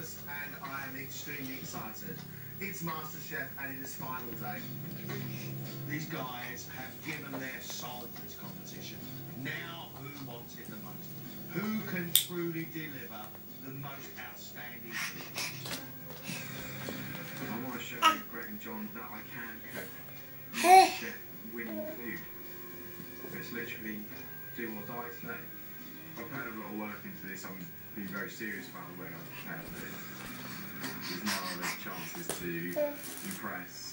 nervous and I am extremely excited. It's MasterChef and it is final day. These guys have given their soul for this competition. Now who wants it the most? Who can truly deliver the most outstanding food? I want to show Greg and John that I can cook MasterChef winning food. It's literally do or die today. I've put a lot of work into this. I'm being very serious about the way I prepare for this. There's no other chances to impress.